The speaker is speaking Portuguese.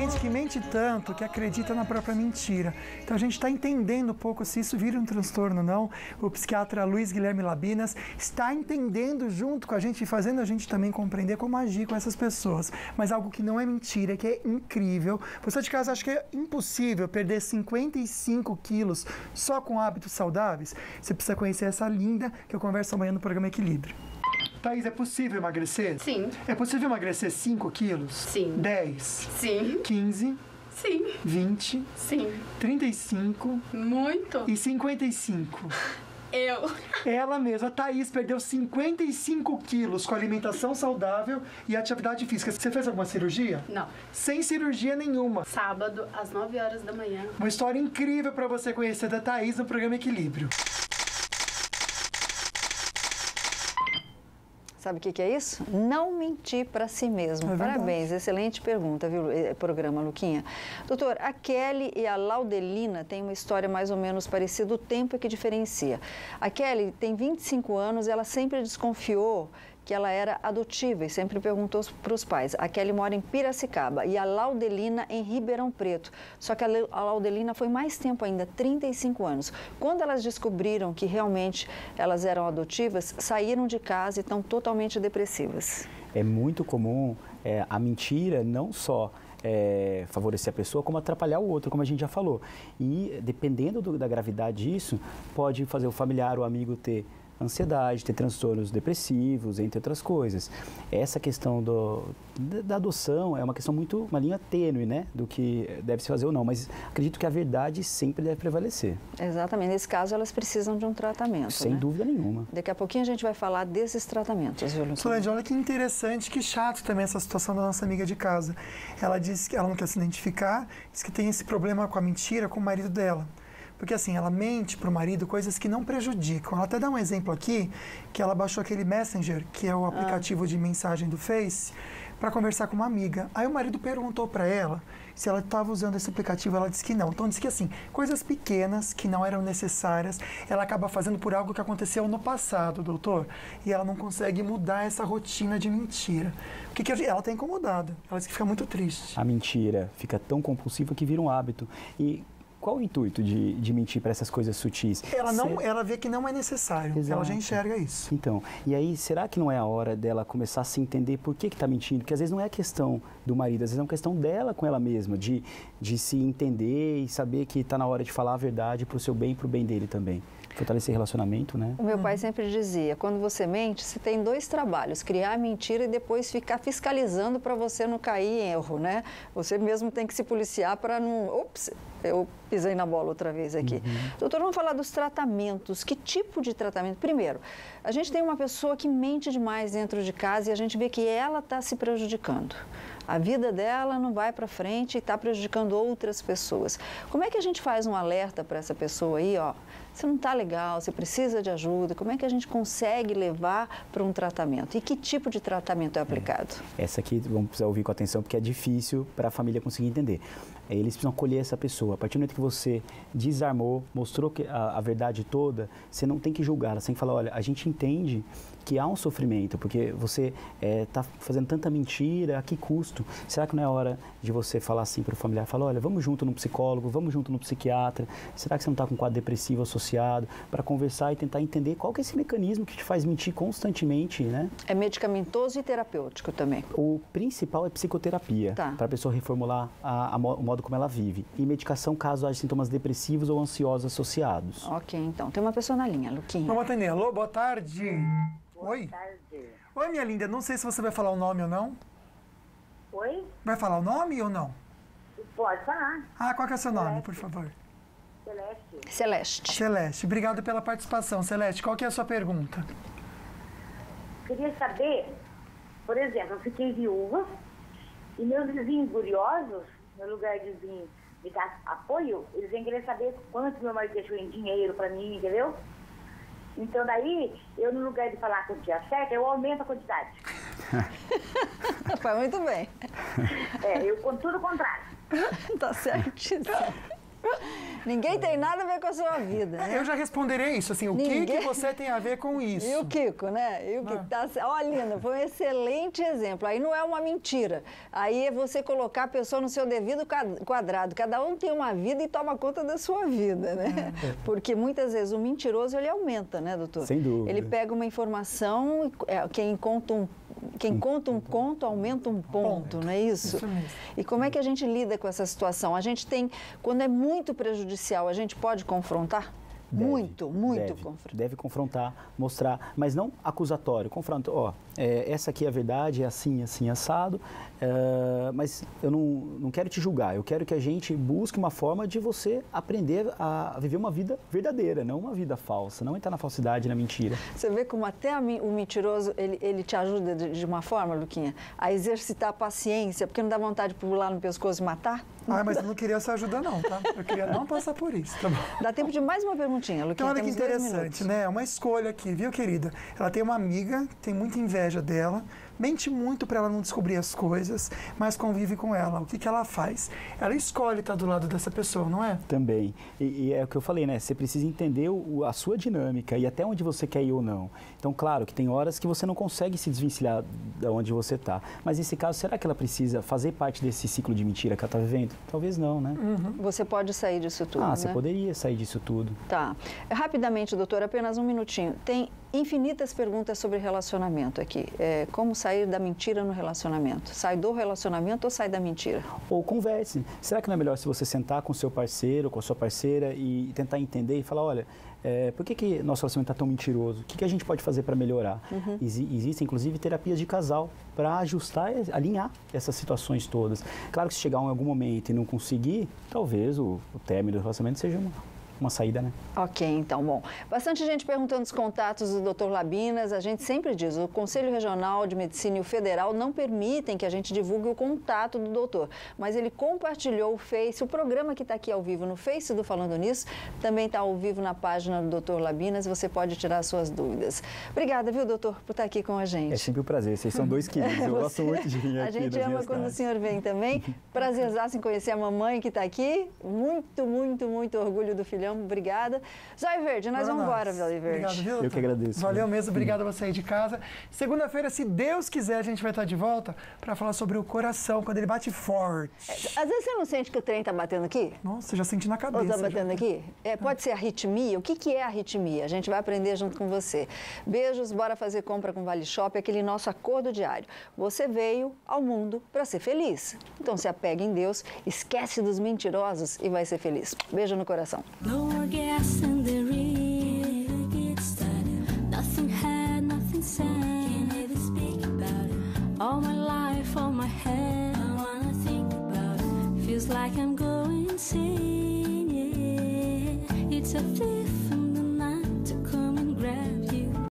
gente que mente tanto que acredita na própria mentira. Então a gente está entendendo um pouco se isso vira um transtorno ou não. O psiquiatra Luiz Guilherme Labinas está entendendo junto com a gente e fazendo a gente também compreender como agir com essas pessoas. Mas algo que não é mentira, que é incrível. Você de casa acha que é impossível perder 55 quilos só com hábitos saudáveis? Você precisa conhecer essa linda que eu converso amanhã no programa Equilíbrio. Thaís, é possível emagrecer? Sim. É possível emagrecer 5 quilos? Sim. 10? Sim. 15? Sim. 20? Sim. 35? Muito. E 55? Eu. Ela mesma, a Thaís, perdeu 55 quilos com alimentação saudável e atividade física. Você fez alguma cirurgia? Não. Sem cirurgia nenhuma. Sábado, às 9 horas da manhã. Uma história incrível para você conhecer da Thaís no programa Equilíbrio. Sabe o que é isso? Não mentir para si mesmo. É Parabéns, excelente pergunta, viu, programa, Luquinha. Doutor, a Kelly e a Laudelina têm uma história mais ou menos parecida, o tempo é que diferencia. A Kelly tem 25 anos e ela sempre desconfiou que ela era adotiva e sempre perguntou para os pais. A Kelly mora em Piracicaba e a Laudelina em Ribeirão Preto. Só que a Laudelina foi mais tempo ainda, 35 anos. Quando elas descobriram que realmente elas eram adotivas, saíram de casa e estão totalmente depressivas. É muito comum a mentira não só favorecer a pessoa, como atrapalhar o outro, como a gente já falou. E dependendo da gravidade disso, pode fazer o familiar, o amigo ter ansiedade, ter transtornos depressivos, entre outras coisas. Essa questão da adoção é uma questão uma linha tênue, né, do que deve se fazer ou não, mas acredito que a verdade sempre deve prevalecer. Exatamente, nesse caso elas precisam de um tratamento, sem dúvida nenhuma. Daqui a pouquinho a gente vai falar desses tratamentos, viu, Luquinha? Solange, olha que interessante, que chato também essa situação da nossa amiga de casa. Ela disse que ela não quer se identificar, diz que tem esse problema com a mentira com o marido dela. Porque assim, ela mente pro marido coisas que não prejudicam. Ela até dá um exemplo aqui, que ela baixou aquele Messenger, que é o aplicativo de mensagem do Face, para conversar com uma amiga. Aí o marido perguntou para ela se ela estava usando esse aplicativo, ela disse que não. Então disse que assim, coisas pequenas que não eram necessárias, ela acaba fazendo por algo que aconteceu no passado, doutor. E ela não consegue mudar essa rotina de mentira. Porque ela está incomodada, ela disse que fica muito triste. A mentira fica tão compulsiva que vira um hábito. E qual o intuito de mentir para essas coisas sutis? Ela vê que não é necessário. Exato. Ela já enxerga isso. Então, e aí, será que não é a hora dela começar a se entender por que está mentindo? Porque às vezes não é questão do marido, às vezes é uma questão dela com ela mesma, de se entender e saber que está na hora de falar a verdade para o seu bem e para o bem dele também. Fortalecer relacionamento, né? O meu pai sempre dizia, quando você mente, você tem 2 trabalhos, criar a mentira e depois ficar fiscalizando para você não cair em erro, né? Você mesmo tem que se policiar para não... Ops, eu pisei na bola outra vez aqui. Doutor, vamos falar dos tratamentos. Que tipo de tratamento? Primeiro, a gente tem uma pessoa que mente demais dentro de casa e a gente vê que ela está se prejudicando. A vida dela não vai para frente e está prejudicando outras pessoas. Como é que a gente faz um alerta para essa pessoa aí, ó? Você não está legal, você precisa de ajuda. Como é que a gente consegue levar para um tratamento? E que tipo de tratamento é aplicado? Essa aqui vamos precisar ouvir com atenção, porque é difícil para a família conseguir entender. Eles precisam acolher essa pessoa. A partir do momento que você desarmou, mostrou a verdade toda, você não tem que julgá-la. Você tem que falar, olha, a gente entende que há um sofrimento, porque você está fazendo tanta mentira, a que custo? Será que não é hora de você falar assim para o familiar? Falar, olha, vamos junto no psicólogo, vamos junto no psiquiatra. Será que você não está com um quadro depressivo associado? Para conversar e tentar entender qual que é esse mecanismo que te faz mentir constantemente, né? É medicamentoso e terapêutico também? O principal é psicoterapia, para a pessoa reformular o modo como ela vive. E medicação caso haja sintomas depressivos ou ansiosos associados. Ok, então. Tem uma pessoa na linha, Luquinha. Vamos atender. Alô, boa tarde. Boa tarde. Oi, minha linda. Não sei se você vai falar o nome ou não. Oi? Vai falar o nome ou não? Pode falar. Ah, qual que é o seu nome, por favor? Celeste. Celeste. Obrigado pela participação, Celeste. Qual que é a sua pergunta? Queria saber, por exemplo, eu fiquei viúva e meus vizinhos curiosos, no lugar de vir me dar apoio, eles vêm querer saber quanto meu marido deixou em dinheiro pra mim, entendeu? Então daí, eu no lugar de falar a quantia certa, eu aumento a quantidade. Foi muito bem. Eu conto tudo o contrário. Tá certíssimo. Ninguém tem nada a ver com a sua vida, né? Eu já responderei isso, assim, o que você tem a ver com isso? E o Kiko, né? E o Kiko tá... Olha, Linda, foi um excelente exemplo. Aí não é uma mentira. Aí é você colocar a pessoa no seu devido quadrado. Cada um tem uma vida e toma conta da sua vida, né? Porque muitas vezes o mentiroso, ele aumenta, né, doutor? Sem dúvida. Ele pega uma informação, quem conta um conto aumenta um ponto, não é isso? Isso mesmo. E como é que a gente lida com essa situação? A gente tem, quando é muito prejudicial, a gente pode confrontar? Muito confrontar. Deve confrontar, mostrar, mas não acusatório. Confronto, essa aqui é a verdade, é assim, assim, assado, mas eu não quero te julgar, eu quero que a gente busque uma forma de você aprender a viver uma vida verdadeira, não uma vida falsa, não entrar na falsidade, na mentira. Você vê como até o mentiroso, ele te ajuda de uma forma, Luquinha, a exercitar a paciência, porque não dá vontade de pular no pescoço e matar? Mas eu não queria essa ajuda não, tá? Eu queria não passar por isso, tá bom? Dá tempo de mais uma perguntinha, Luquinha. Então, olha que temos 2 interessante, minutos. né? É uma escolha aqui, viu, querida? Ela tem uma amiga, tem muita inveja dela, mente muito para ela não descobrir as coisas, mas convive com ela. O que ela faz? Ela escolhe estar do lado dessa pessoa, não é? Também. E é o que eu falei, né? Você precisa entender a sua dinâmica e até onde você quer ir ou não. Então, claro que tem horas que você não consegue se desvencilhar de onde você está. Mas nesse caso, será que ela precisa fazer parte desse ciclo de mentira que ela está vivendo? Talvez não, né? Você pode sair disso tudo, né? Você poderia sair disso tudo. Tá. Rapidamente, doutor, apenas um minutinho. Tem infinitas perguntas sobre relacionamento aqui. Como sair da mentira no relacionamento? Sai do relacionamento ou sai da mentira? Ou converse. Será que não é melhor se você sentar com o seu parceiro, com a sua parceira e tentar entender e falar, olha, por que nosso relacionamento está tão mentiroso? O que a gente pode fazer para melhorar? Existem, inclusive, terapias de casal para ajustar, alinhar essas situações todas. Claro que se chegar em algum momento e não conseguir, talvez o término do relacionamento seja uma saída, né? Ok, então, bom. Bastante gente perguntando os contatos do Dr. Labinas. A gente sempre diz, o Conselho Regional de Medicina e o Federal não permitem que a gente divulgue o contato do doutor. Mas ele compartilhou o Face, o programa que está aqui ao vivo no Face do Falando Nisso, também está ao vivo na página do Dr. Labinas. Você pode tirar suas dúvidas. Obrigada, viu, doutor, por estar aqui com a gente. É sempre um prazer. Vocês são 2 queridos. Eu gosto muito de vir aqui. A gente ama quando o senhor vem também. Prazerzaço em conhecer a mamãe que está aqui. Muito, muito, muito orgulho do filhão. Obrigada. Zóio Verde, nós vamos embora, Zóio Verde. Obrigado, viu? Eu que agradeço. Valeu mesmo, obrigado a você aí de casa. Segunda-feira, se Deus quiser, a gente vai estar de volta para falar sobre o coração, quando ele bate forte. Às vezes você não sente que o trem está batendo aqui? Nossa, já senti na cabeça. Ou está batendo já. aqui? Pode ser arritmia? O que é arritmia? A gente vai aprender junto com você. Beijos, bora fazer compra com Vale Shop, aquele nosso acordo diário. Você veio ao mundo para ser feliz. Então se apegue em Deus, esquece dos mentirosos e vai ser feliz. Beijo no coração. No more gas in the real get started. Nothing had, nothing said. Can't even speak about it. All my life, all my head. I wanna think about it. Feels like I'm going insane. Yeah, it's a thief.